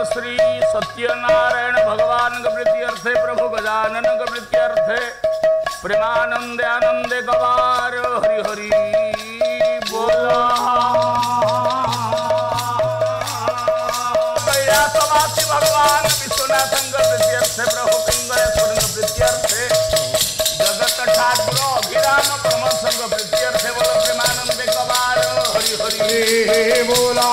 श्री सत्यनारायण भगवान के प्रीत्यर्थे प्रभु गजानन के प्रीत्यर्थे प्रेमानंदे आनंदे गवार हरि हरि बोला। कैलासवासी भगवान विश्वनाथ के प्रीत्यर्थे प्रभु पिंगलेश्वर के प्रीत्यर्थे जगत ठाकुर अभिराम परम संग प्रीत्यर्थे बोलो प्रेमानंदे गवार हरि हरि बोला।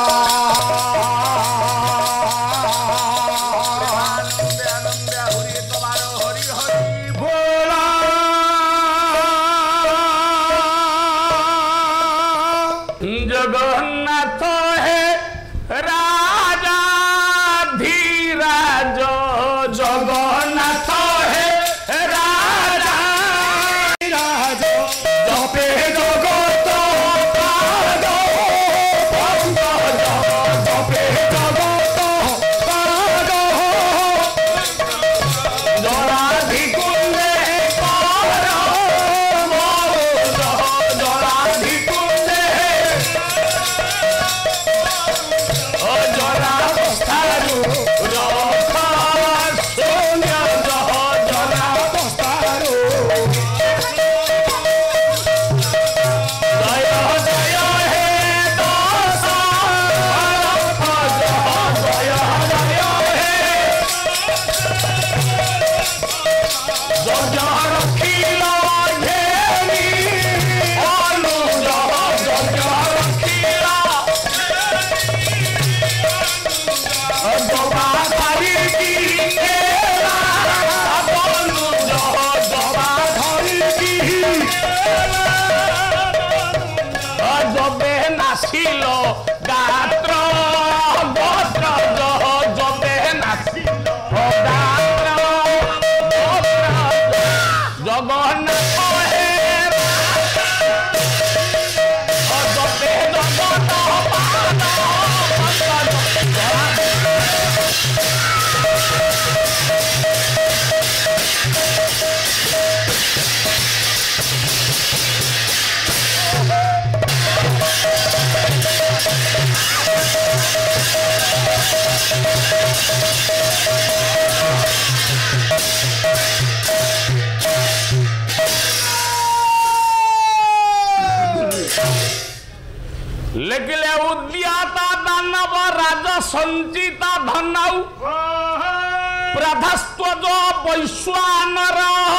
जगन्नाथ है राजा धीराज, जगन्नाथ है राजा धीराज, जपे जगत पाद पंकज, जपे जगत पाद जराधि कुंडे पर मौज, जराधि कुंडे जरावस्थारू रखा शून्य जरावस्थारू जय जय हे दशरथ जय जय हे जय रखिल घेरी अनुज जय रखिल जबा धरी की बनु जबा धरी की जबे नासिल गात्र गोत्र जबे नासिल गात्र गोत्र जगन्नाथ हे जबे जगत पाद लेकिले उद्याता दानव राज संचिता धनौ प्रधस्त्वज वैश्वानर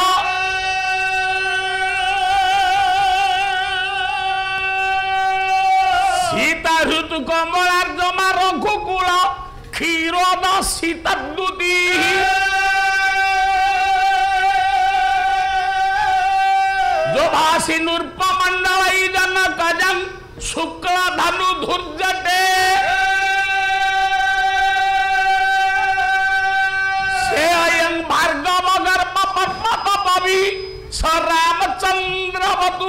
सीता ऋतु कमलार्जमा रघुकुल क्षीरोद सीताद्युति जो भासी नूर्पमंडल जनक जन शुक्ल धनु धुर्जटे से अयं भार्गव गर्भ पर्वत पवि स रामचंद्र वतु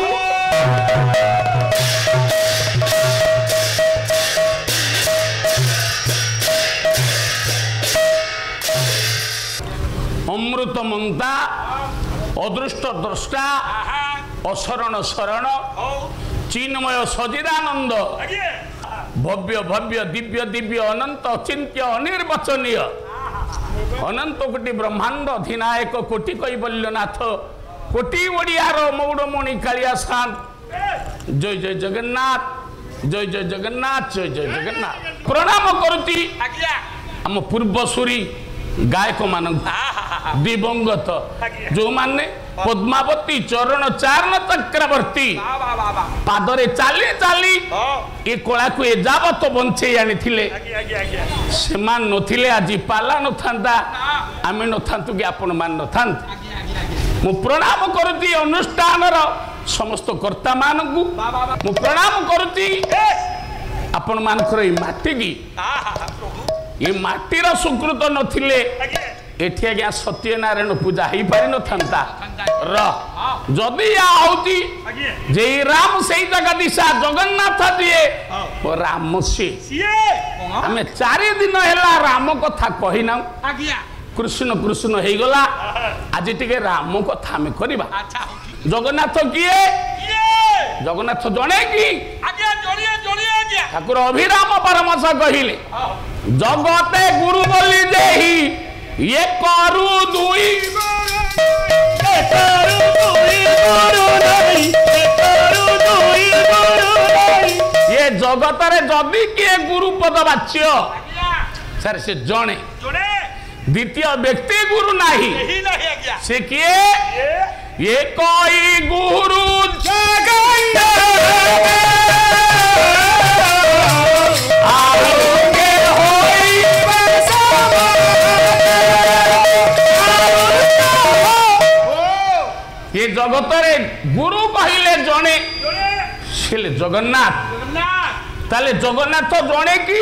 अमृत मंता अदृष्ट द्रष्टा अशरण शरण चिन्मय सजिदानंद भव्य भव्य दिव्य दिव्य अनंत अचिंत्य अनिर्वचनीय अनंत कोटि ब्रह्मांड अधिनायक कोटि कैवल्यनाथ कोटि ओडियार मौड़मणि कालिया शांत जय जय जगन्नाथ जय जय जगन्नाथ जय जय जगन्नाथ प्रणाम करुती आम पूर्वसूरी गायक मान दिवंगत जो माने पद्मावती चरण चारण चक्रवर्ती पादरे चाली चाली ए कला को एजावत बंचे आनी थिले से मान नथिले आज पाला न थांता आमे न थांतु कि आपण मान न थांत मु प्रणाम करती अनुष्ठान रो समस्त कर्ता मान को मु प्रणाम करती आपण मान कर माटी की ये माटीर सुकृत नथिले एठी आज्ञा सत्यनारायण पूजा ही पारि न थांता र जदि या होती जे राम सही जगह दिशा जगन्नाथ दिए राम से हमें 4 दिन हैला राम कथा कहि ना कृष्ण कृष्ण हे गला आज टिके राम कथा हमें करबा जगन्नाथ किए जगन्नाथ जणे की आज्ञा जणिए जणिए आज्ञा ठाकुर अभिराम परमस कहिले जगते गुरु बोली देही ये करू दुई ये जगत रे जदि किए गुरु पद बाच्य सर से जणे द्वितीय व्यक्ति गुरु नहीं से किए ये कोई गुरु जगन्नाथ ये जगत रे गुरु कहले जणे से जगन्नाथ ताले जगन्नाथ जणे की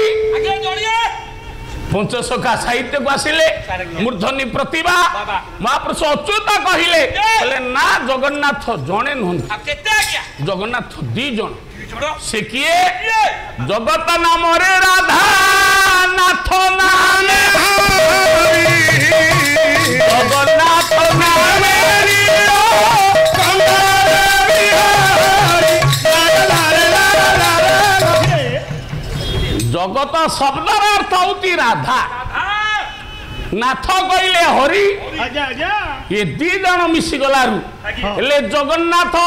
पंचसखा साहित्य को आसिले मूर्धनी प्रतिभा महापुरुष अच्युत कहले ना जगन्नाथ जणे नुहंती जगन्नाथ दी जण से किए जगत नाम रे राधा नाथ नाम जगन्नाथ नाम जगत शब्द अर्थ होती राधा नाथ कहले हरि ये दी जन मिसी गलारू हेले जगन्नाथ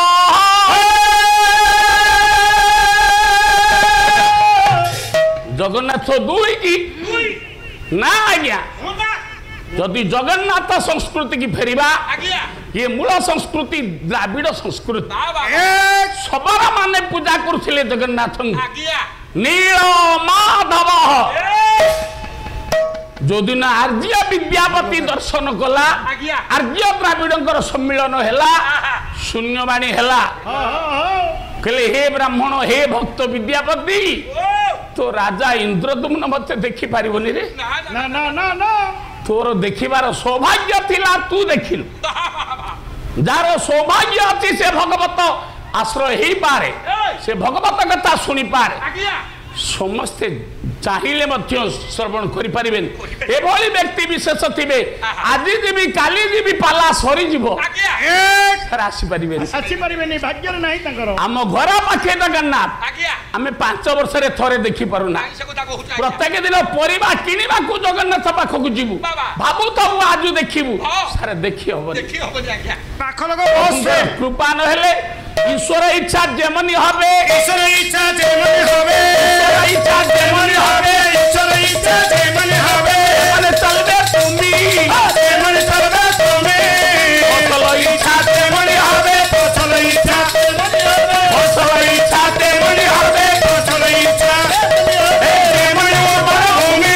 जगन्नाथ दुई की ना आज्ञा यदि जगन्नाथ संस्कृति की फेरिबा ये मूल संस्कृति द्राविड़ संस्कृति सबरा माने पूजा करथिले जगन्नाथ नील माधव जो दिन आर्य विद्यापति दर्शन कला आर्य द्राविड़ सम्मिलन है शून्यवाणी है कहले हे ब्राह्मण हे भक्त विद्यापति तो राजा इंद्रदुम्न मत देखि पारिबनी रे ना ना ना ना तोर देखिबार सौभाग्य थिला तू देखिलु जार सौभाग्य अछि से भगवत आश्रय ही पारे से भगवत कथा सुनी पारे समस्ते चाहिए श्रवण करि परिबेन एभली व्यक्ति विशेष थिबे आज जीवी काली जीवी पाला सरी जीवो सर आसी परिबेन भाग्य नहीं तंकर आम घर पाखे जगन्नाथ आमे 5 वर्ष रे थरे देखि पारुना प्रत्येक दिन परिबा किनिबा को जगन्नाथ पाख को जीवु भाबु तब आज देखिबु सर देखि होबो पाख लोग बहुत कृपा न हेले ईश्वर इच्छा जेमनी हबे ईश्वर इच्छा जेमनी हबे ईश्वर इच्छा जेमनी हबे ईश्वर इच्छा जेमनी हबे माने चलबे तुमी जेमनी चलबे तुमी फसल इच्छा जेमनी हबे फसल इच्छा जेमनी हबे फसल इच्छा जेमनी हबे फसल इच्छा जेमनी उर्वर भूमि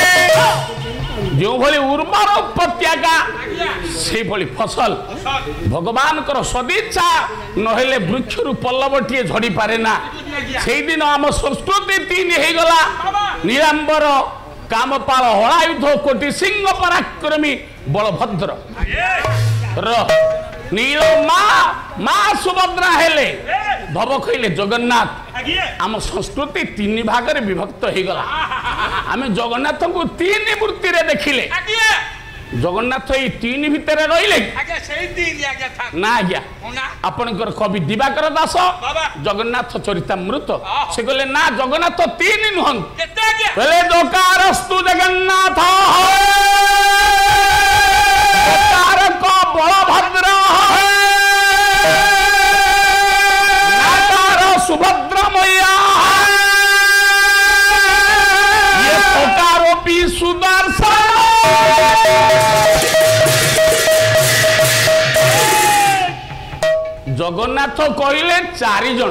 जो भली उर्वर उपत्यका से भली फसल भगवान कर सदिच्छा नहेले वृक्ष रु पल्लवटिए झड़ी पारे ना से दिन आम संस्कृति 3 हे गला नीलांबर कामपाल हलायुध कोटि सिंह पराक्रमी बलभद्र नील मा सुभद्रा हेले भव खइले जगन्नाथ आम संस्कृति 3 भाग रे विभक्त हे गला आमे जगन्नाथ को 3 मूर्ति रे देखिले जगन्नाथ ये 3 भितर रहिले ना आज्ञा आपनकर कवि दिवाकर दास जगन्नाथ चरितामृत से कहले ना जगन्नाथ 3 नुहन कहले दोकारस्तु जगन्नाथ कारक बलभद्र नाकार सुभद्रा मैया ये दोकारोपी सुदर्शन जगन्नाथ कहले 4 जन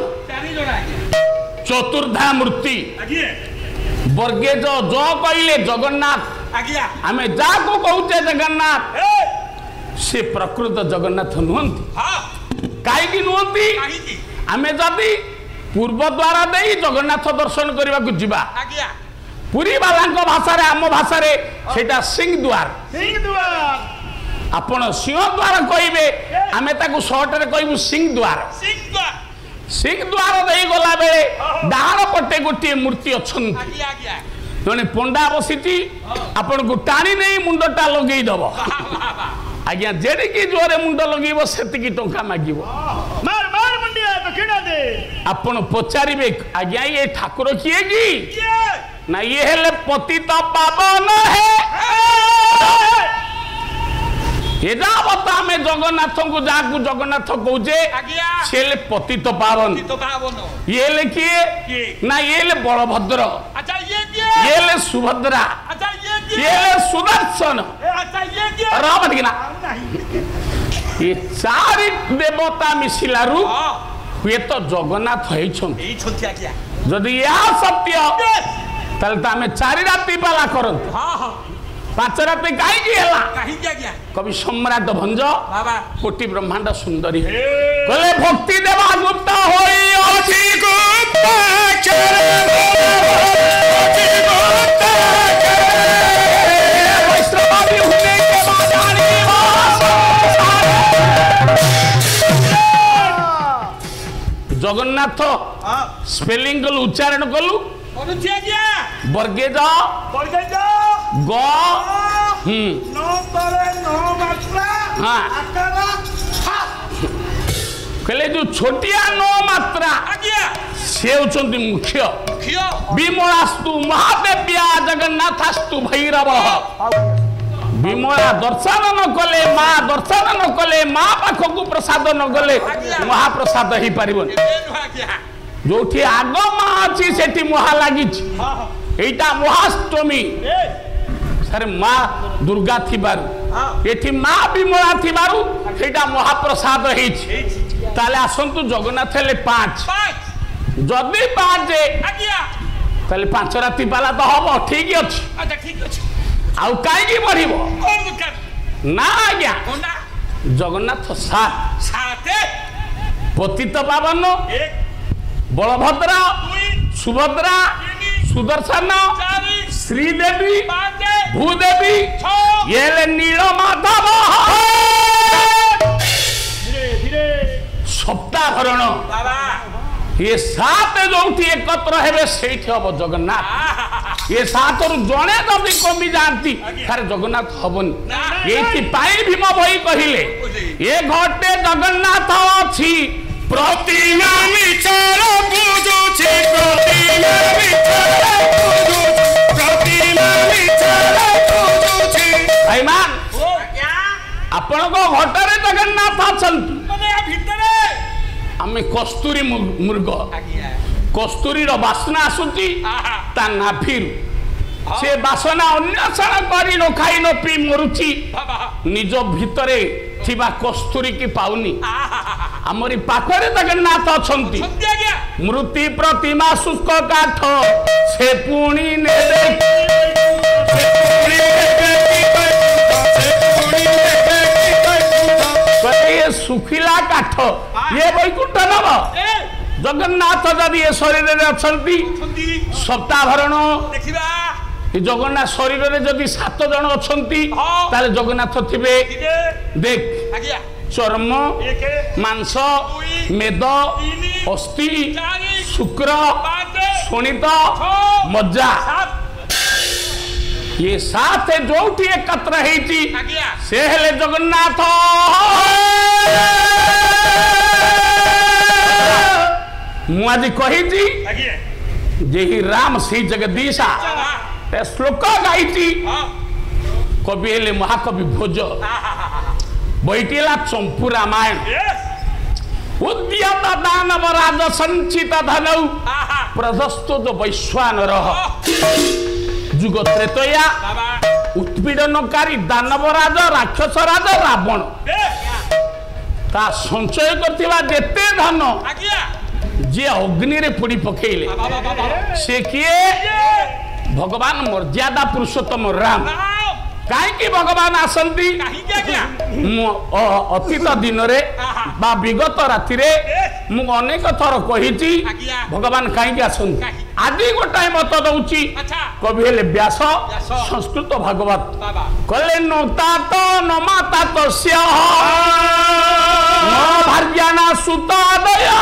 चतुर्धा मूर्ति वर्गे जो कहले जगन्नाथ आमे जा को कहूचे जगन्नाथ से प्रकृत जगन्नाथ नुहंती काई की नुहंती आमे जदी पूर्व द्वार देई जगन्नाथ दर्शन करबा को जिबा पुरी बालांक भाषा रे आम भाषा रे सेटा सिंह द्वार आपण सिंह द्वार कहबे आमे ताको शॉर्ट रे कहबू सिंह द्वार देई गला बेले डाहार पटे गोटे मूर्ति अछंती जने पंडा बसिती आपण को टाणी नहीं मुंडटा लगेई दबो आज्ञा जेडी की जोरे मुंड लगेइबो सेति की टंका मागिबो मार मार मुंडिया तो दक्षिणा दे आपण पचारे आज्ञा ये ठाकुर किए कि ना ये हेले पतित पावन है एदावत आमे जगन्नाथ को जाकू जगन्नाथ कहूचे से पतित पावन ये ले किए ना ये ले बलभद्र ये ले सुभद्रा ये ले सुदर्शन रावण की ना ये चारि देवता मिसिलारू हुए तो जगन्नाथ जदि यह सत्य ताले तो आमे चारि राति पाला करत 5 राति कहीं कवि सम्राट भंज कोटि ब्रह्मांड सुंदरी कहले भक्ति देवा गुप्त होई अछि वैष्णवादी हुने के बाजानी जगन्नाथ स्पेलिंग कलु उच्चारण कलु बर्गेज ग कहले जो छोटिया 9 मात्रा से होचंती मुख्य विमलास्तु महादेव्या जगन्नाथास्तु भैरव विमला दर्शन न कले माँ दर्शन न कले माँ पाखक प्रसाद न गले महाप्रसाद ही पारिबनी जो आग माँ अच्छी से मुहा लगी एटा महाष्टमी सर माँ दुर्गा थिबारु एठी माँ विमला थिबारु एटा महाप्रसाद हेछि ताले आसंतु जगन्नाथ ले 5 जदि 5 ताले 5 राति पाला तो हबो ठीक अछि आउ काई की बढ़िबो ना आज्ञा जगन्नाथ 7 पतित पावन बलभद्र सुभद्रा सुदर्शन श्रीदेवी भूदेवी ये ले नील माधव सप्ताहरण ये 7 जो एकत्र हेबे सेठी हम जगन्नाथ ये 7 रु जणे जदि कमी जाती तारे जगन्नाथ हबनी एथि पाई भीम भई कहिले ये घटे जगन्नाथ अछि प्रतिमा विचार बुझुछि प्रतिमा विचार बुझुछि भाईमान आपण को घटरे जगन्नाथ अछंती माने आ भितरे आमे कस्तूरी मृग कस्तूरी रो वासना आसुची ता नाफिर से वासना अन्वेषण करी न खाई न पी मरुची निज भितरे थिबा कस्तूरी की पाउनी आमरी पाखरे जगन्नाथ अछंती मृति प्रतिमा शुष्क काठ से पुणी ने ये सुखिला काठ ये वैकुंठ नव जगन्नाथ जदि ये शरीर में अछंती सप्ताहरण जगन्नाथ शरीर में जदि 7 जन अछंती ताले जगन्नाथ थिबे देख चर्म मांस मेद अस्थि शुक्र शोणित मज्जा ये 7 जोठी एकत्र हेची से हेले जगन्नाथ मु आज कही जे राम श्री जगदीशा श्लोक गाई कवि हेले महाकवि भोज बैठिला चंपू रामायण उद्यत दानव राज संचित धनौ प्रदस्तो जो वैश्वानर जुग त्रेतया उत्पीड़नकारी दानव राज राक्षस राज रावण ता संचय करथिबा जेते धन जे अग्नि रे पुड़ी पकेले से किए भगवान मर्यादा पुरुषोत्तम राम कहीं भगवान आसंती अतीत दिन रे बा विगत राति रे मु अनेक थर कही भगवान कहीं आसंती आज गोटाए मत दउची कवि हेले व्यास संस्कृत भागवत कले नोता तो न माता तो स्या न भार्याना सुता दया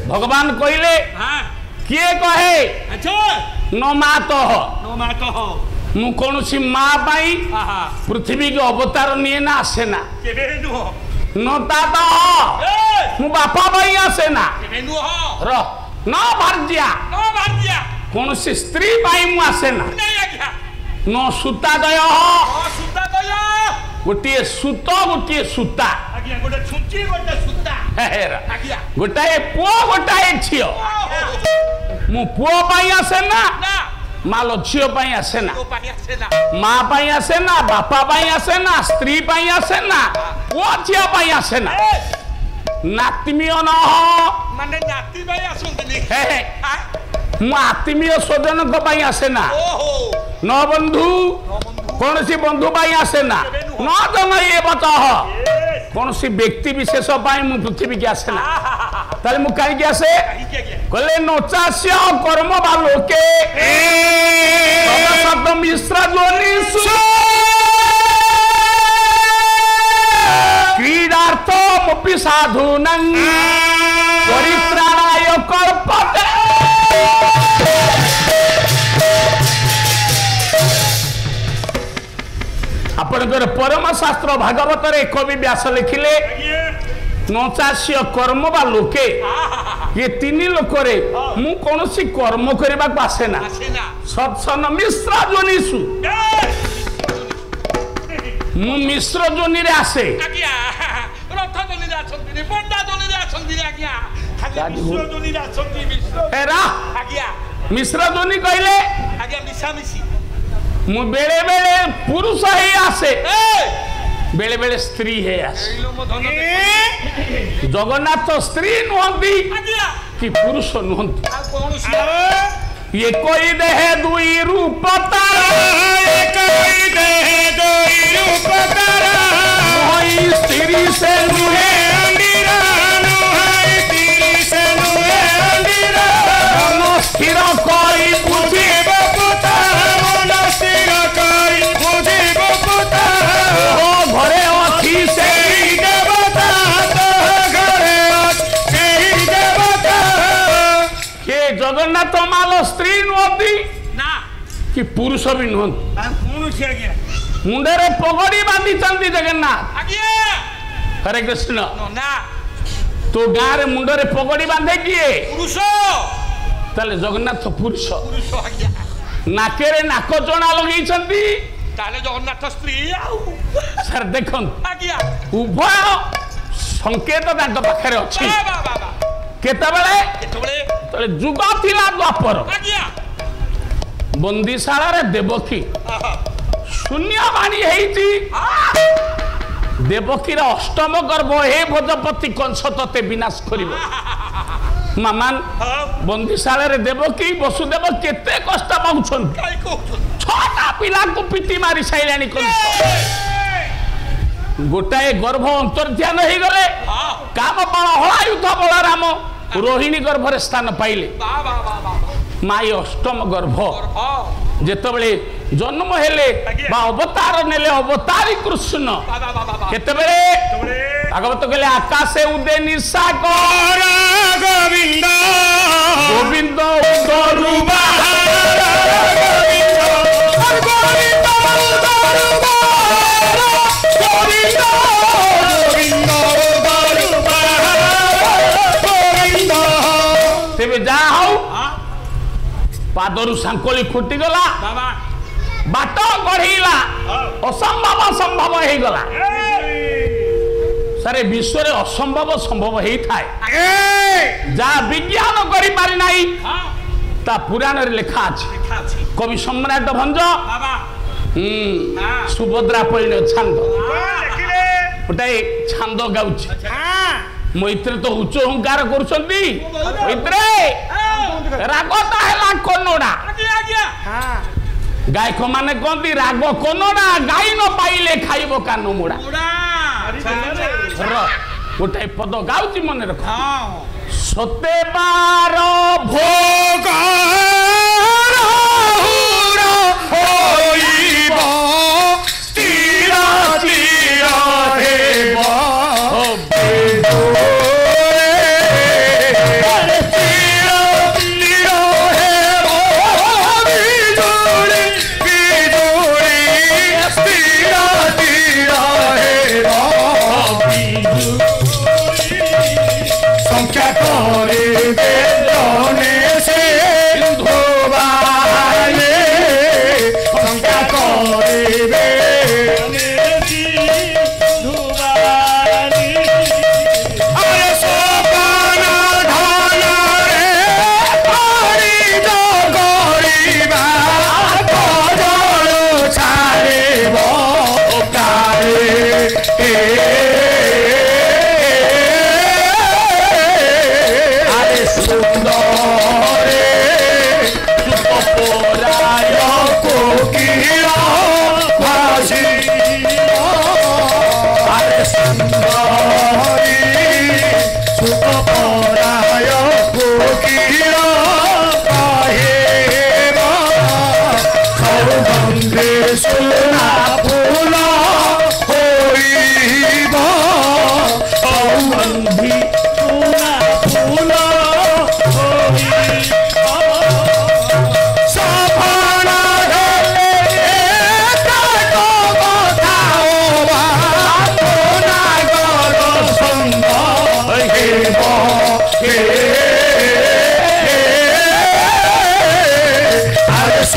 भगवान कहले हाँ किए कहे अच्छा न मातो नो मात हो मु कौन सी माँ पाई आहा पृथ्वी के अवतार निये ना आसे ना केबे नु हो न ताता ए मु बापा भाई आसे ना केबे नु हो र न भार्जिया नो भाग्या कौन सी स्त्री पाई मु आसे ना नहीं आज्ञा न सूता दय ओ सुता गया गोटे सूत गोटे सूता आज्ञा गोटे छुंची गोटे सुता हेरा आज्ञा गोटाए पुओ गोटाए झियो मु पुओ पाई आसे ना ना मालो झियो पाई आसे ना तो पाया से ना माँ पाई आसे ना बापा पाई आसे ना स्त्री पाई आसे ना पुओ झियो पाई आसे ना ए नातिमीय न हो माने नाती भाई आसुंतनी हे हे हां मु आत्मीय स्वजन को पाई आसे ना ओहो न बंधु कौन सी बंधु पाई आसे ना न जन ये बचह कौन सी व्यक्ति विशेष पाई मु पृथ्वी के आसे ना ताले मु काई के आसे क्या क्या कहले नचास्य कर्म बा लोके शब्द मिश्र जोनि क्रीडार्थ मुपि साधुनं परित्राणाय कल्पते आपणकर परम शास्त्र भागवत रे कवि व्यास लिखिले नचास्य कर्म बा लोके ये तीन लोक रे मु कौन सी कर्म करबा को आसे ना आसेना सत्सन मिश्र जोनिसु मु मिश्र जोनि रे आसे आज्ञा रथ दोनी जाछंती बंडा दोनी जाछंती आज्ञा खाली विश्व दोनी जाछंती विश्व हेरा आज्ञा मिश्र जोनि कहले आज्ञा मिसा मिसी मु बेले बेले पुरुष ही आसे ए बेले बेले स्त्री है आसे एलो मो धन जगन्नाथ स्त्री नुहंती आज्ञा कि पुरुष नुहंती आ कोन सी ये कोई देह दुई रूप तारा कोई देह दोई रूप तारा मोही स्त्री से नुहे अंडीरा नुहाई तीरी से नुहे अंडीरा मन स्थिर कोई बुझी बपुता मन स्थिर करी बुझी बपुता ओ घरे अथी से देवता तो घरे केही देवता के जगन्नाथ माल स्त्री नुहंती ना कि पुरुष भी नुहंती आ कोन सी आज्ञा मुंडरे पगड़ी बांधी चंदी जगन्नाथ आज्ञा हरे कृष्ण नो ना तो गाँव मुंडरे पगड़ी बांधे किए पुरुष ताले जगन्नाथ पुरुष पुरुष आज्ञा नाकेरे नाक चणा लगेइछंती ताले जगन्नाथ स्त्री आउ सर देखन आज्ञा उभय संकेत तांक पाखरे अछि बाबा बाबा केतबेले केतबेले तले जुग थिला द्वापर आज्ञा बंदीशाला रे देवकी आहा शून्यवाणी हेइची देवकीर अष्टम गर्भ हे भोजपति कंस तते विनाश करिवो मामान हां बंदीशाला रे देवकी वसुदेव केते कष्ट पाउछन काई को छटा पिला को पिटी मारी साइलानी कंस गोटाए गर्भ अंतर्ध्यान हो गले हां काम बल हलायुध बलराम रोहिणी गर्भरे स्थान पाइले बाबा बाबा माई अष्टम गर्भ हां जेतबेले जन्म हेले बा अवतार नेले अवतारी कृष्ण बाबा बाबा केतबेले तबले भागवत कहले आकाशे उदे निशाकर गोविंद गोविंद उदरु बाहर गोविंद गोविंद तेबे जा हौ पादरु सांकोली खुटी गला बाबा बाट गढ़ीला असंभव संभव हो गला सारे विश्व रे असंभव संभव हेई थाए जा विज्ञान करि पारि नाही हां ता पुराण रे लिखा अछि लिखा अछि कवि सम्राट भंज बाबा सुभद्रा पहिने छांद देखिले गोटाए छांद गाउछि हां मैत्री तो उच्च हुंकार करुछंती मैत्री रागता हैला कोनोडा आज्ञा आज्ञा हां गायक माने कहती राग कोनोडा गाई न पाइले खाइबो कानो मुडा मुड़ा गोटाए पद गाउछि मने रख हां सते बार भोग होइबो स्थिर चिर हेबो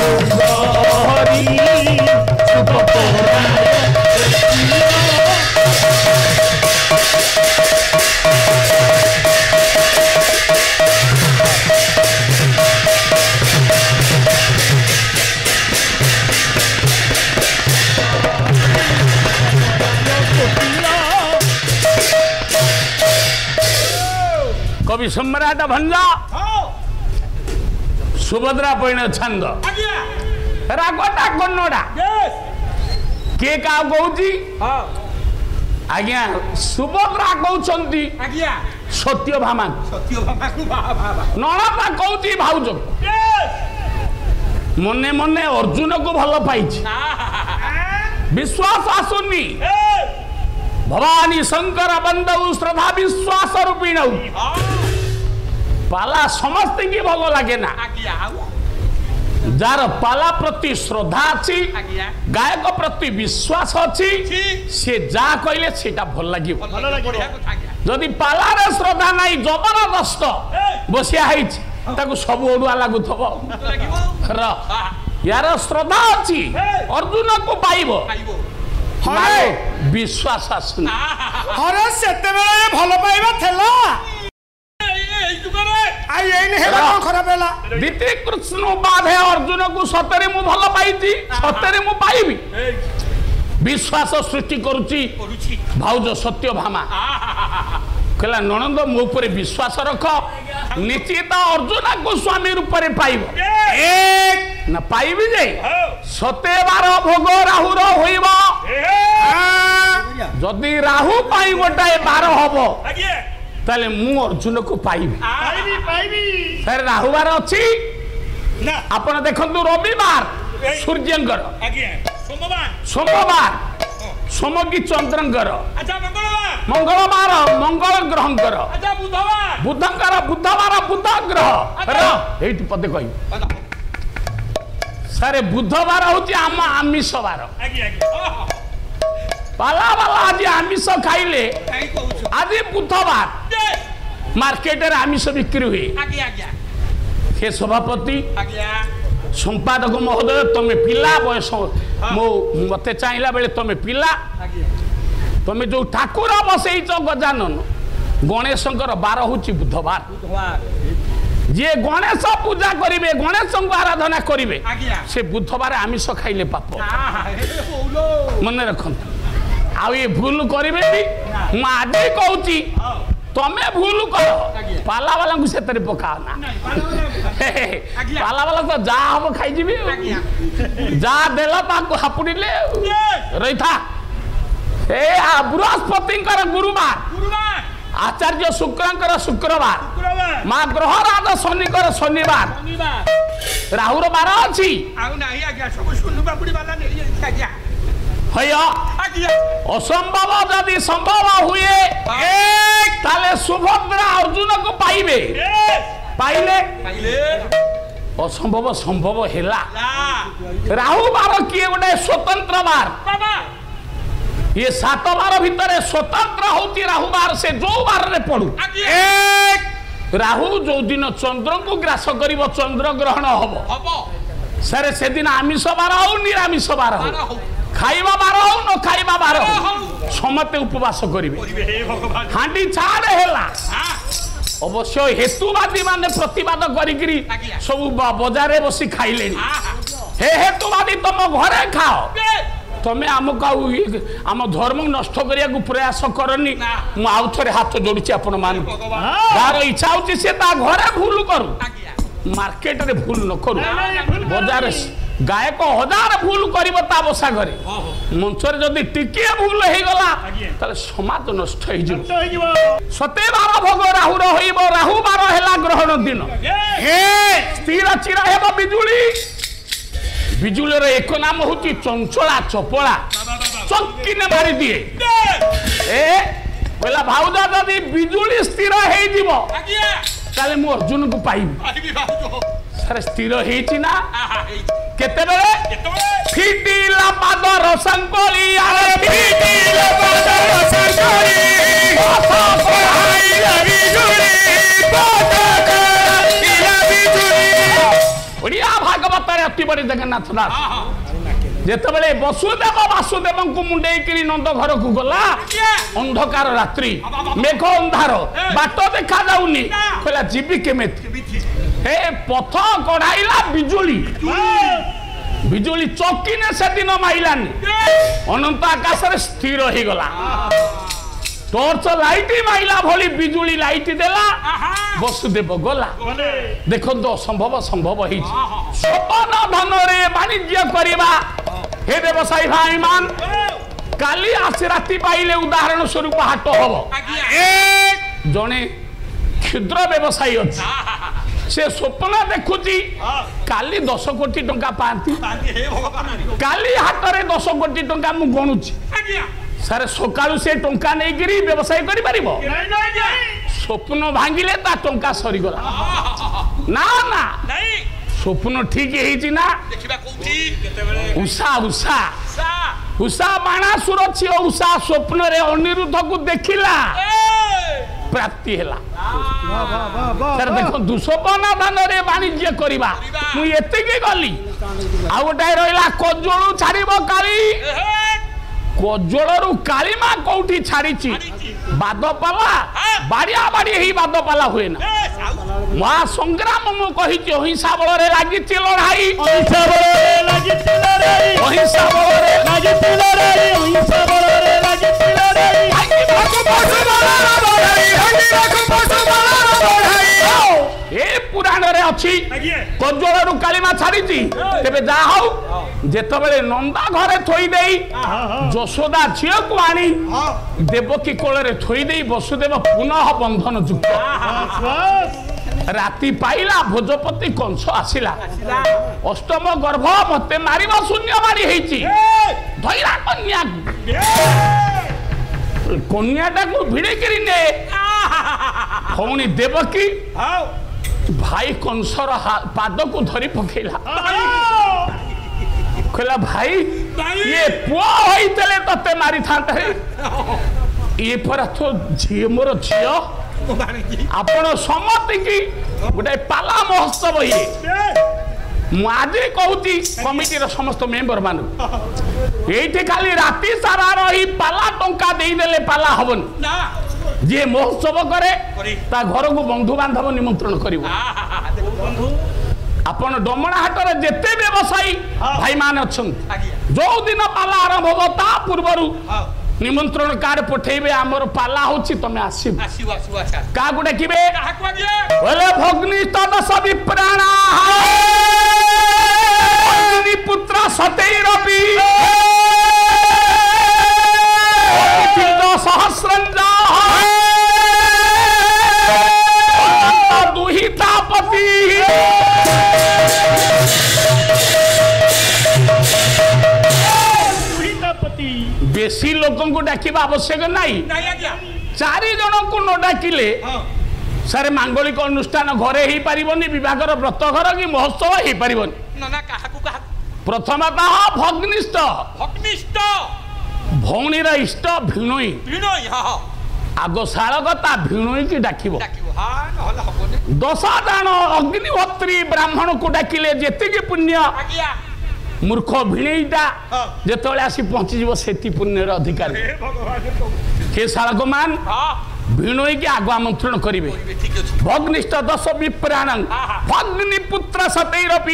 ସୁନ୍ଦରୀ कवि सम्राट भंजा सुभद्रा पैण छंद रागटा कन्नड़ा के का कहूची आज्ञा सुभद्रा कहउछंती सत्यभामा नणता कहूची भाउज मने मने अर्जुन को भल पाई विश्वास आसुनी भवानी शंकर बंदौ श्रद्धा विश्वास रूपिण पाला समस्त की भल लगे ना जार पाला प्रति श्रद्धा अच्छी गायक प्रति विश्वास अच्छी से जा कहले सेटा भल लगे जदि पाला रे श्रद्धा नहीं जबरदस्त बसिया है सब ओडुआ लगुथब यार श्रद्धा अच्छी अर्जुन को पाइब विश्वास आसुना अरे सेते बेले भल पाइबा थेला द्वितीय कृष्ण बाधे अर्जुन को सतरे मु भल पाइछि सतरे मु पाइबी विश्वास सृष्टि करुची भाउज सत्यभामा कहला ननंद मो ऊपर विश्वास रख निश्चित अर्जुन को स्वामी रूप में पाइब एक ना पाइबी जे सते बार भोग राहुर होइब जदि राहु पाई गोटाए बार हबो ताले मु अर्जुन को पाइबी सर राहु बार अच्छी आपण देखंतु रविवार सूर्यंकर सोमवार सोमकी चंद्रंकर मंगलवार मंगल ग्रहंकर बुधंकर बुधवार बुध ग्रह एठी पदे कहि सारे बुधवार होची आम आमिष बार पाला वाला आज आमिष खाइले आज बुधवार मार्केट रे आमिष बिक्री हुए हे सभापति संपादक महोदय तमे पिला बयस मो मते चाहिला बेले तमे पिला तमे जो ठाकुर बसई गजानन गणेशंकर बार होची बुधवार जे गणेश पूजा करिवे गणेश को आराधना करिवे से बुधवार आमिष खाइले पाप मन रखन आ ये भूल करिवे म आज कहूची तमे भूल कर पाला वाला को से तरे पका ना पाला वाला तो जा हम खाई जीबी जा देला ताको हापुडीले रही था ए बृहस्पति गुरुवार आचार्य शुक्रंकर शुक्रवार माँ ग्रहराज शनिकर शनिवार राहुर बार अच्छी असंभव जदि संभव हुए ताले सुभद्रा अर्जुन को पाइबे पाइले असंभव संभव हेला राहु बार किए गोटे स्वतंत्र बार ये 7 बार भितर स्वतंत्र होती राहु बार से जो बार रे पड़ू राहु जो दिन चंद्र को ग्रास करिवो चंद्र ग्रहण हबो सारे से दिन आमिष बार हो निरामिष बार हो खाइबा बार हो न खाइबा बार हो समते उपवास करिवे हांडी छाड़ हेला अवश्य हेतुवादी माने प्रतिवाद करिकरी सब बाजार रे बसी खाइले हे हेतुवादी तुम घरे खाओ तमे आमको आम धर्म नष्ट करिया प्रयास करनी मु आउ थरे हाथ जोड़ुची आपण मान यार इच्छा होची से ता घरे भूल करू मार्केट रे भूल न करू बाजार गायक 1000 भूल करिवो ता बसा घरे मंच रे जदी टिके भूल हे गला ताले समाज नष्ट हे जिवो सते बार भोग राहुर होइबो राहु बार हेला ग्रहण दिन हे स्थिर चिरा हेबो बिजुली बिजुलर एक नाम होची चंचला चपला चक्की ने मारी दिए ए बोला भाउजा जदी बिजुली स्थिर हे जीवो ताले मु अर्जुन को पाइबी सारे स्थिर हेची ना केते बेले फिटिला पाद रसंकोली आरे फिटिला पाद रसंकोली पापा पहाई बिजुली पाद इला बिजुली ओडिया भागवत रे ଘାଟି ବड़ी जगन्नाथ दास जेतेबेले वसुदेव वासुदेव को मुंडेई नंद घर को गला अंधकार रात्रि मेघ अंधार बाट देखा जाऊनी कहला जीवी केमेति हे पथ कढ़ाइला बिजुली बिजुली चौकीने से दिन माइलानी अनंत आकाश स्थिर हो गला टॉर्च लाइट माइला भली बिजुली लाइट देला वसुदेव गला देखो असंभव संभव ही स्वपन धन रे वाणिज्य करवा हे व्यवसायी भाई मान काली आसी राति पाइले उदाहरण स्वरूप हाट हम जने क्षुद्र व्यवसायी अच्छे से स्वप्न देखुची काली 10 कोटी टंका पाती काली हाट रे 10 कोटी टंका मु गणुची सारे सकाळु से टंका नहीं गिरी व्यवसाय करि परिबो स्वप्न भांगिले ता टंका सरी गला ना ना नहीं स्वप्न ठीक हेची ना देखिबा कोठी केतेबेले उषा उषा उषा बाणा सुरक्षी उषा स्वप्न रे अनिरुद्ध को देखिला प्राप्ति हैला सर देखो दुसपना धन रे वाणिज्य करबा मु एते के गली आ गोटाय रहला कजोळु छाड़ीबो काली कजोळरू कालीमा कोठी छाड़ीची बादपाला बाड़िया बाड़ी ही बादपाला हुए ना महा संग्राम मु कहिची अहिंसा बल रे लागिची लड़ाई अहिंसा बल रे लागिची लड़ाई अहिंसा बल रे लागिची लड़ाई अहिंसा बल रे लागिची लड़ाई हंगी रखो पशु बल लड़ाई हंगी रखो पशु बल लड़ाई ए पुराण रे अछि कजोळरू कालीमा छाड़ीची तेबे जा हौ जेतबेले नंदा घरे थोई देई यशोदा झियो को आनी देवकी कोल रे थोई देई वसुदेव पुनः बंधन जुक्त राति पाइला भोजपति कंस आसिला अष्टम गर्भ मते मारिबा शून्य मारी हेची धैरा कन्या कन्याटा को भिड़े करी ने भौणी देवकी भाई कंसर पाद को धरी पकेला कहला भाई ये पुआ होइतले तते मारी थांता है ये पर तो झियो मोर झियो आपण समति की गोटे पाला महोत्सव ये मुझे कहूची कमिटी समस्त मेंबर मान ये खाली राति सारा रही पाला टंका दे देले पाला हबन जे महोत्सव करे ता घर को बंधु बांधव निमंत्रण करिवो आपण डमणा हाट रे जेते व्यवसायी भाई मान अछन जो दिन पाला आरंभ हो ता पूर्वरु निमंत्रण कार्ड पठेबे हमर पाला होची तमे आसी का गुडे किबे बोले भग्नि तदस विप्राणा अग्नि पुत्र सतैरपि तिल सहस्रंजा दुहितापति बेसी लोक को डाकिबा आवश्यक नहीं 4 जन को न डाकिले सारे मांगलिक अनुष्ठान घरे ही पारिबनी विवाहर व्रत घर कि महोत्सव ही पारिबनी प्रथमतः भग्निष्ठ भौणी इष्ट भिणोई आगो शालकता भिणोई की डाकिबो 10 जन अग्निहोत्री ब्राह्मण को डाकिले जेतिकी पुण्य मूर्ख भिणईटा जेतले आसी पहुंची जीव सेति पुण्यर अधिकारी के शालक मान भिणई के आगु आमंत्रण करिवे भग्निष्ठ 10 विप्राणं भग्निपुत्र सतैरपि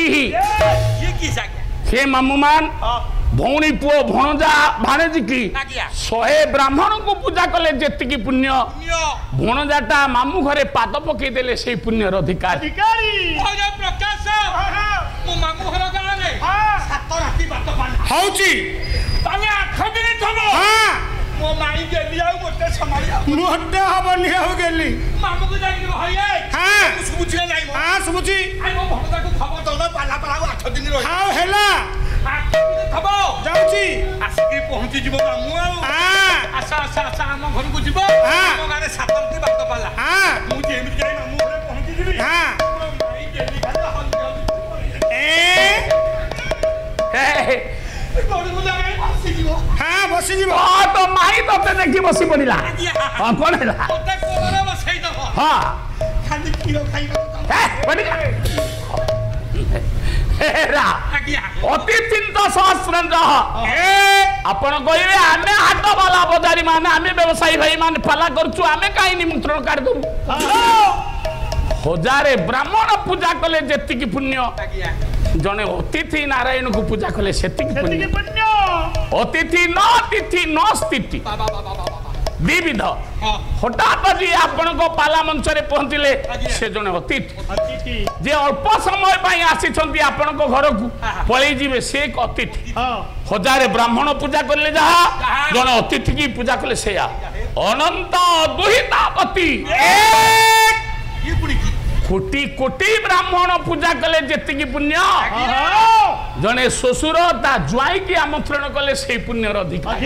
हे मामुमान भौणी पुओ भणजा भाणेजी की 100 ब्राह्मण को पूजा कले जेतिकी पुण्य भणजाटा मामू घरे पाद पकई देले से पुण्यर अधिकारी प्रकाश मो मामू घर गाने 7 राति बात पाना हौची तमे 8 दिन थबो हां मो माई गेली आ मोटे समालिया मोटे हबनी हो गेली मामू को जाई भइए हां सुबुची नाही हां सुबुची आई मो भगता को खबर दला पाला पाला 8 दिन रही हां हेला 8 दिन थबो जाउची आसी पहुंची जीवो मामू हां आसा आसा आसा हम घर को जीवो हम गाने 7 राति बात पाला हां मु जेमी जाई मामू घरे पहुंची जीवी हां माई गेली खाली हल हाँ बसी जीव तो माई तते देखी बसी पड़िला हां कोन हैला तते कोरे बसई दबो हां खाली किलो खाइबा हेरा आज्ञा अति चिंता सहस्रंज आपण कहबे आमे हाट वाला बजारी माने आमे व्यवसायी भाई माने पाला करछु आमे काई निमंत्रण काट दउ हजारे ब्राह्मण पूजा कले जेतिकी पुण्य आज्ञा जने अतिथि नारायण को पूजा कले सेतिकी पुण्य अतिथि न स्थिति बाबा बाबा बाबा विविध हां हठात जी आपण को पाला मंच रे पहुंचले आज्ञा। से जने अतिथि जे अल्प समय पाई आसी छंती आपण को घर को पळै जीवे से एक अतिथि हजारे ब्राह्मण पूजा करले जहा जने अतिथि की पूजा कले से अनंत दुहितापति ये पुणी की कोटि कोटि ब्राह्मण पूजा कले जेतिकी पुण्य जने ससुर ता ज्वाई की आमंत्रण कले से पुण्यर अधिकार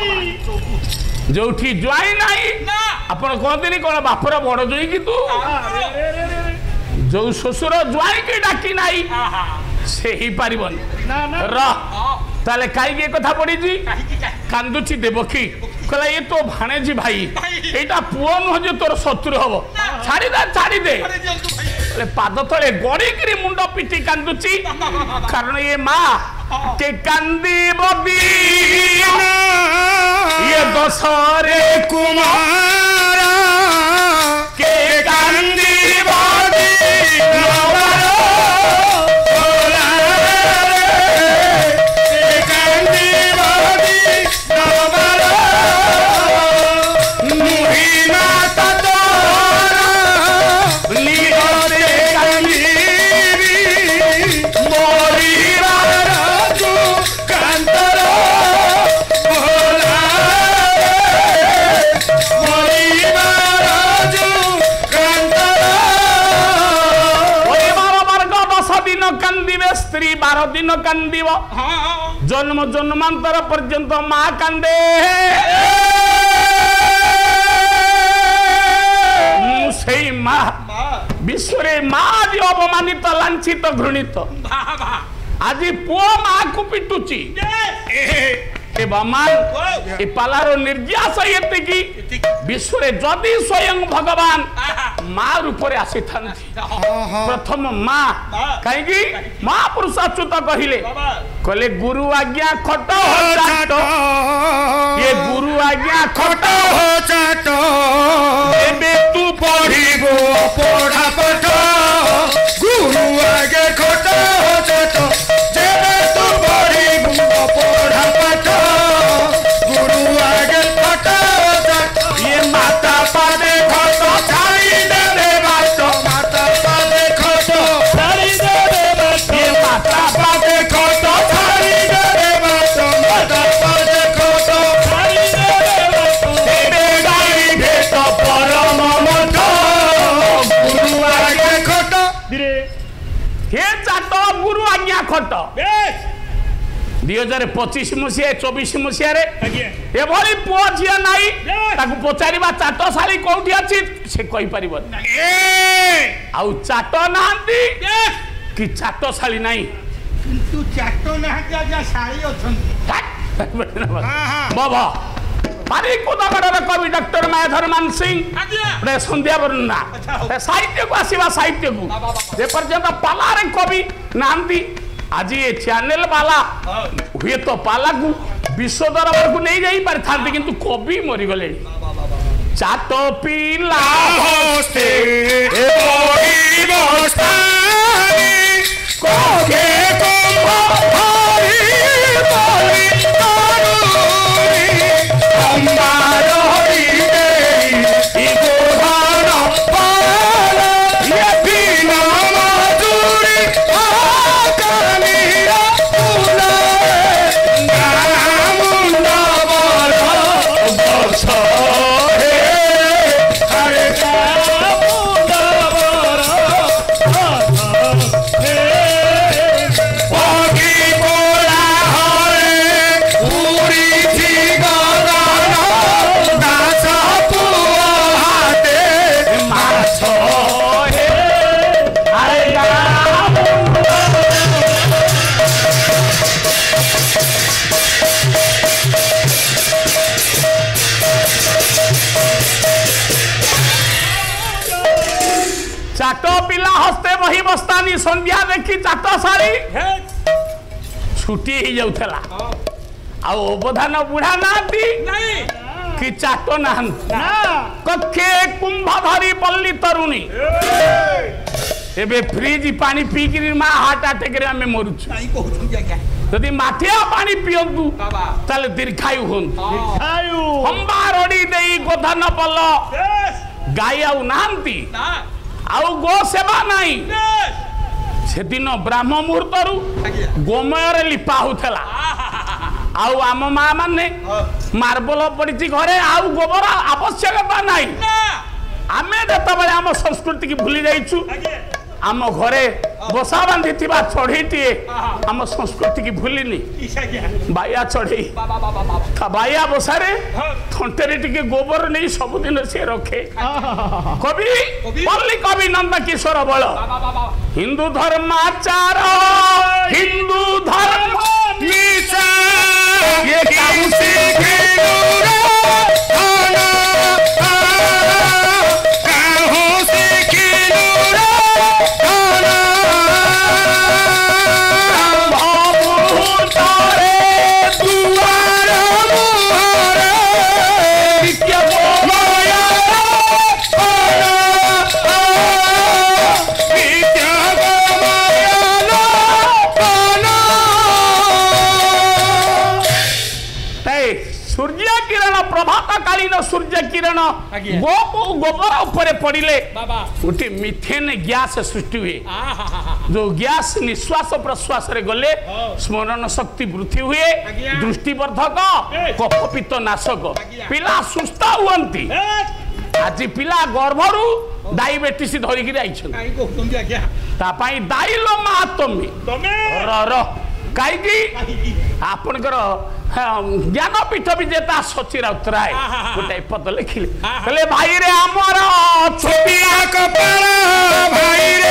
जोठी ज्वाई नाही ना आपण कहते कौन बापर बड़ जोई कि तू जो ससुर ज्वाई की डाकी नाही आहा से ही पारिबन र हां ताले काई के कथा पड़ी जी काहे की का कांदुची देवकी कहला ये तो भाणेजी भाई एटा पुओ न जो तोर शत्रु हबो छाड़ी दे अरे जल तू भाई ले पाद तळे गड़ी करी मुंड पिटी कांदुची कारण ये मां के कांदी बदी ये दशरे कुमारा के कांदी बदी स्त्री 12 दिन कांदिव हां जन्म जन्मांतर पर्यंत मां कांदे मुसई मां विश्व रे मां जी अपमानित लांछित घृणित बाबा आज पुओ मां को पिटुची ए बमान ए पालारो निर्यास एते की विश्व रे जदी स्वयं भगवान मां रूप रे आसी थांती प्रथम मां काहे की महापुरुष अच्युत कहिले कहले गुरु आज्ञा खट हो चाट ये गुरु आज्ञा खट हो चाट एबे तू पढ़िबो पढ़ा पठ गुरु आगे खट हो चाट जेबे तू पढ़िबो पढ़ा पठ गुरु आगे खट हो चाट ये माता पादे खट छाई दे रे बाट माता पादे खट छाई दे रे बाट ये माता पादे खट छाई दे रे बाट माता पादे खट छाई दे रे बाट एबे गाई भेट परम मठ गुरु आगे खट हे चाट गुरु आज्ञा खट 2025 मसीहा 24 मसीहा रे एभली पुओ झिया नाई ताकु पचारिबा चाट साली कोठी अछि से कहि परिबो आउ चाट नांती कि चाट साली नाही तू चाटो ना जा सारी अछन बाबा पारी कोदागडर कवि डॉक्टर मायाधर मान सिंह आज्ञा प्रे संध्या वर्णना साहित्य को आसीबा साहित्य को जे पर्यंत पालारे कवि नांती आज ये चैनल वाला हुए तो पाला को विश्व दरबार को नहीं जाई पारि थांती किंतु कवि मरि गले चाट पीला हस्ते ओई बस्तानी कोगे कुंभ हरि बोली तरुणी अंबार हरि देई गोधन पाल ये बिना मधुरी आकालिया फूला मुंड बड़ गछ हे हरे चाट पिला हस्ते बही बस्तानी संध्या देखी चाट सारी छुट्टी ही जाउथला आ अवधान बुढ़ा नाती नहीं कि चाट ना कखे कुंभधारी पल्ली तरुणी एबे फ्रिज पानी पीकरी माँ हार्ट अटैक रे आमे मरुछु नहीं कहउछन क्या यदि माठिया पानी पियंतु बाबा ताले दीर्घायु होंतु आयु हम्बा रडी देई गोधन पल यस गाय आउ नांती ना आउ गो सेवा नाही यस सेदिन ब्राह्म मुहूर्तरु आज्ञा गोमयर लिपा होथला आउ आम माँ माने मार्बल पड़ी घरे आउ गोबर आवश्यकता नाही ना आमे जतबेले आम संस्कृति की भूली जाइछु आज्ञा आम घरे बसा बांधी चढ़ईटीए आम संस्कृति की भूलिनी ईशा क्या बाया चढ़ई बाबा बाबा बाबा बाया बसारे थंटेरे टिके गोबर नहीं सबुदिन से रखे कवि पल्ली कवि नंद किशोर बल बाबा बाबा हिंदू धर्माचार हिंदू धर्म निशा ये काउसी प्रभात कालीन सूर्य किरण गोबर ऊपर पड़िले बाबा गोटे मिथेन गैस सृष्टि हुए आहा जो गैस निश्वास प्रश्वास रे गले स्मरण शक्ति वृद्धि हुए दृष्टिवर्धक कफपित्त नाशक पिला सुस्थ हुअंती आज पिला गर्भरू डायबिटीज धरिकी आइछन काई कहउछन क्या ता पई दाइलो मातमी तमे र काईकी आपनकर ज्ञानपीठ विजेता सची राउतराय गोटे पद लिखिले कहले भाई रे हमर छोटिया कपाल भाई रे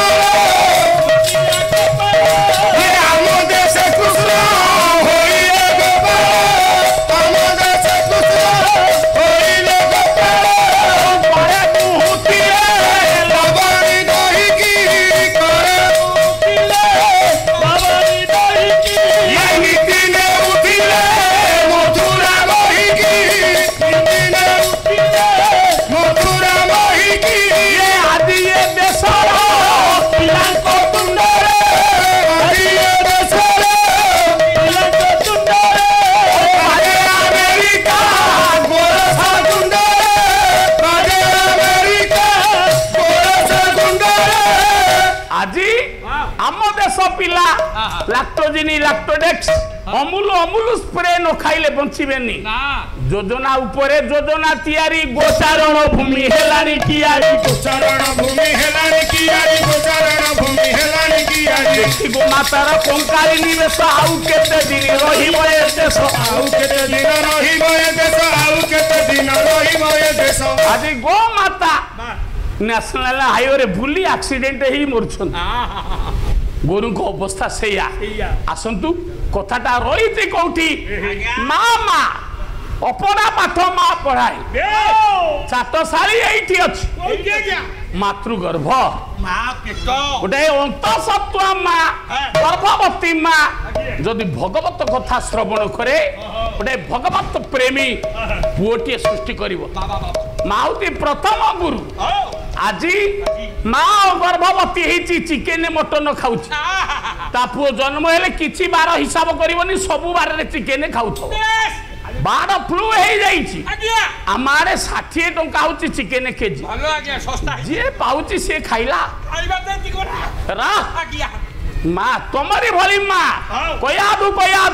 हम देश कृष्ण होइले गोपाल हम देश कृष्ण होइले गोपाल बड़े मुहूर्तिए लबड़ी दही की करे उठिले लबड़ी दही की ये नीति ने उठिले मथुरा बही की नीति ने उठिले मथुरा बही की ये आदि ये देशर पिलाको तुंडरे आदि ये देशरे पिलाको तुंडरे आदि अमेरिका गोरसा तुंडरे आदि अमेरिका गोरसा तुंडरे আজি आम देश पिला लैक्टोजिनी लैक्टोडेक्स अमूल अमूल स्प्रे न खाइले बंचिबेनी ना योजना उपरे योजना तैयारी गोचारण भूमि हेलानी कियारी गोचारण भूमि हेलानी कियारी गोचारण भूमि हेलानी कियारी गोमातार कंकाली निवेश आउ केते दिन रहिब ए देश आउ केते दिन रहिब ए देश आउ केते दिन रहिब ए देश आज गोमाता नेशनल हाईवे रे बुली एक्सीडेंट ही मरछन गोरु को अवस्था सेया आसंतु कथाटा रही कौटी मामा अपना पाठ माँ पढ़ाए चाटशाली एठी अछि मातृगर्भ गोटे अंतसत्वा माँ गर्भवती माँ जदि भगवत कथा श्रवण करे गोटे भगवत प्रेमी पुओटी सृष्टि करिवो माँ होती प्रथम गुरु आज माँ गर्भवती होती चिकेन मटन खाऊ ता पुओ जन्म हेले किछि बार हिसाब करबनी सब बार रे चिकेन खाउथ बार फ्लू हो जाइछि आमारे 60 टंका होची चिकेन केजी भलो आज्ञा सस्ता है जे पाउची से खाइला खाइबा देती कोना रा आज्ञा माँ तुम्हारी भली माँ कयाधु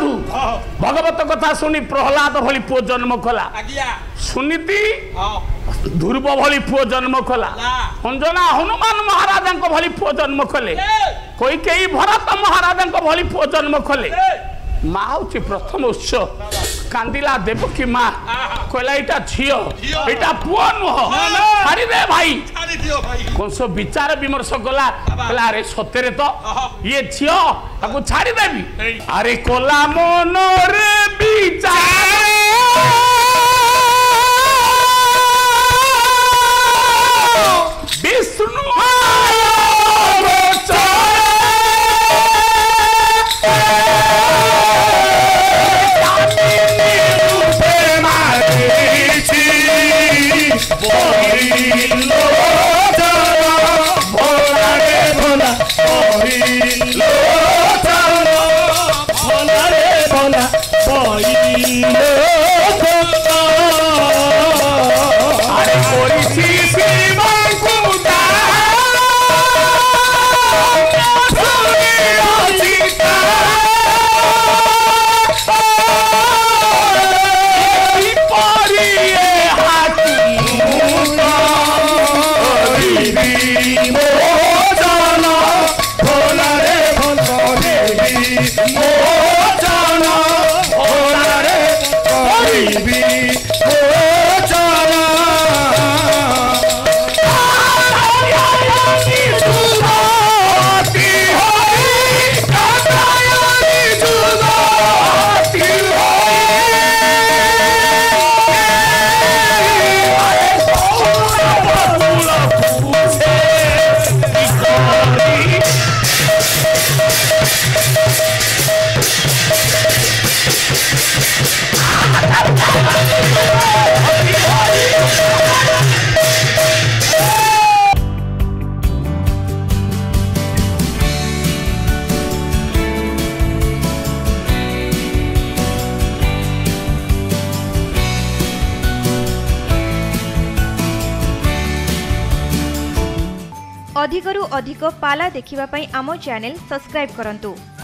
भगवत कथा सुनी प्रहलाद भली पुओ जन्म कला आज्ञा सुनीति ध्रुव भली पुओ जन्म कला अंजना हनुमान महाराज भली पुओ जन्म कले कोई कई भरत महाराज भली पुओ जन्म कले माँ हूँ प्रथम उत्स कांदिला देवकी माँ कहला यहाँ झील यहाँ पुओ नुह छाड़ी दे भाई कौन सब विचार विमर्श कला अरे सतरे तो ये झील ताको छाड़ी देवी अरे कोला मन रे विचार विष्णु अधिकरू अधिक पाला देखिबा पई आमो चैनल सब्सक्राइब करंतु।